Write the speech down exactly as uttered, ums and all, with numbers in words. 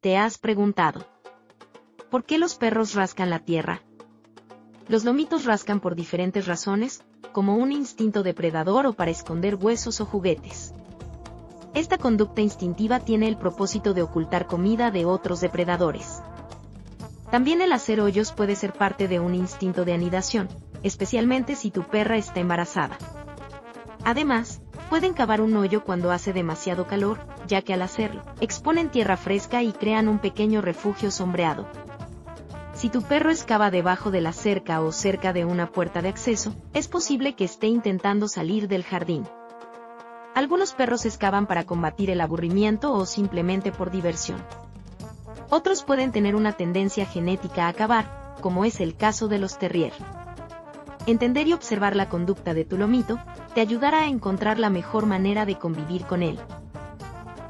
¿Te has preguntado por qué los perros rascan la tierra? Los lomitos rascan por diferentes razones, como un instinto depredador o para esconder huesos o juguetes. Esta conducta instintiva tiene el propósito de ocultar comida de otros depredadores. También el hacer hoyos puede ser parte de un instinto de anidación, especialmente si tu perra está embarazada. Además, pueden cavar un hoyo cuando hace demasiado calor, ya que al hacerlo, exponen tierra fresca y crean un pequeño refugio sombreado. Si tu perro excava debajo de la cerca o cerca de una puerta de acceso, es posible que esté intentando salir del jardín. Algunos perros excavan para combatir el aburrimiento o simplemente por diversión. Otros pueden tener una tendencia genética a cavar, como es el caso de los terrier. Entender y observar la conducta de tu lomito te ayudará a encontrar la mejor manera de convivir con él.